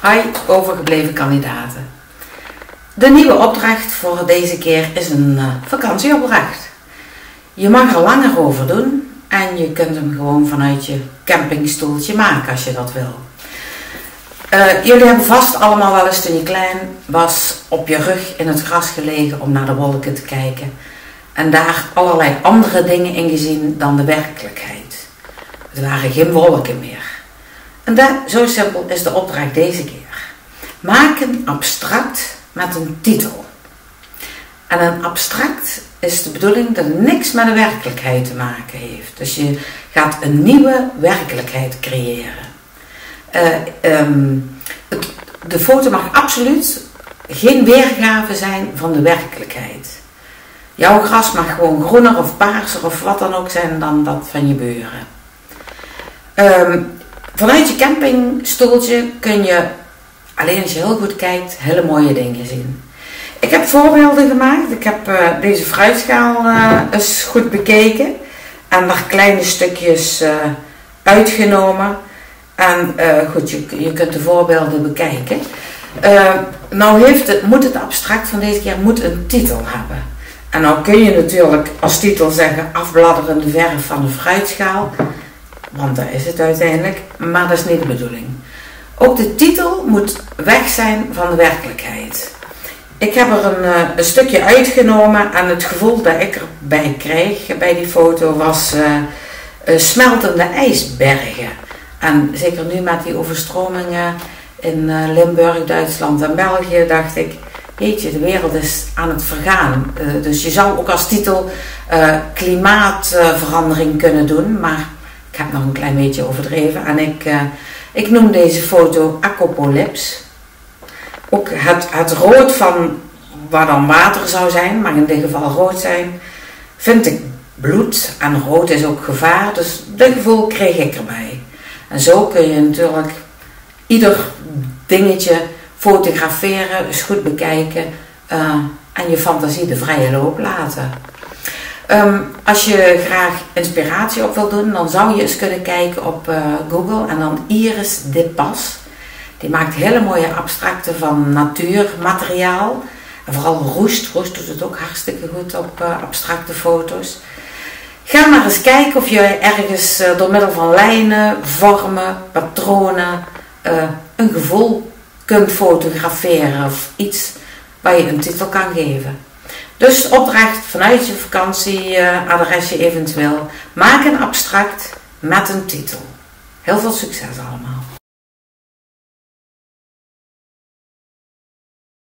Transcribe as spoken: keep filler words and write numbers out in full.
Hi, overgebleven kandidaten. De nieuwe opdracht voor deze keer is een uh, vakantieopdracht. Je mag er langer over doen en je kunt hem gewoon vanuit je campingstoeltje maken als je dat wil. Uh, jullie hebben vast allemaal wel eens toen je klein was op je rug in het gras gelegen om naar de wolken te kijken. En daar allerlei andere dingen in gezien dan de werkelijkheid. Het waren geen wolken meer. En dat, zo simpel is de opdracht deze keer. Maak een abstract met een titel. En een abstract is de bedoeling dat het niks met de werkelijkheid te maken heeft. Dus je gaat een nieuwe werkelijkheid creëren. Uh, um, het, de foto mag absoluut geen weergave zijn van de werkelijkheid. Jouw gras mag gewoon groener of paarser of wat dan ook zijn dan dat van je buren. Um, vanuit je campingstoeltje kun je, alleen als je heel goed kijkt, hele mooie dingen zien. Ik heb voorbeelden gemaakt. Ik heb uh, deze fruitschaal uh, eens goed bekeken. En daar kleine stukjes uh, uitgenomen. En uh, goed, je, je kunt de voorbeelden bekijken. Uh, nou heeft het, moet het abstract van deze keer moet een titel hebben. En nou kun je natuurlijk als titel zeggen afbladderende verf van een fruitschaal. Want daar is het uiteindelijk. Maar dat is niet de bedoeling. Ook de titel moet weg zijn van de werkelijkheid. Ik heb er een, een stukje uitgenomen en het gevoel dat ik erbij kreeg bij die foto was uh, uh, smeltende ijsbergen. En zeker nu met die overstromingen in uh, Limburg, Duitsland en België dacht ik, jeetje, de wereld is aan het vergaan. Uh, dus je zou ook als titel uh, klimaatverandering uh, kunnen doen, maar ik heb nog een klein beetje overdreven. En ik, uh, ik noem deze foto Apocalypse. Ook het, het rood van waar dan water zou zijn, maar in dit geval rood zijn, vind ik bloed. En rood is ook gevaar, dus dat gevoel kreeg ik erbij. En zo kun je natuurlijk ieder dingetje fotograferen, eens goed bekijken uh, en je fantasie de vrije loop laten. Um, als je graag inspiratie op wil doen, dan zou je eens kunnen kijken op uh, Google en dan Iris de Pas. Die maakt hele mooie abstracten van natuurmateriaal. En vooral roest. Roest doet het ook hartstikke goed op uh, abstracte foto's. Ga maar eens kijken of je ergens uh, door middel van lijnen, vormen, patronen uh, een gevoel kunt fotograferen. Of iets waar je een titel kan geven. Dus opdracht vanuit je vakantieadresje uh, eventueel. Maak een abstract met een titel. Heel veel succes allemaal.